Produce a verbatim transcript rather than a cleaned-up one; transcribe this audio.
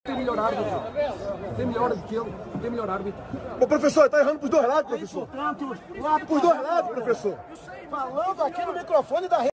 Tem melhor árbitro. Tem melhor do que ele. Tem melhor árbitro. Ô, professor, está errando pros dois lados, professor. Tanto lá Pros dois lados, professor. falando aqui no microfone da rede.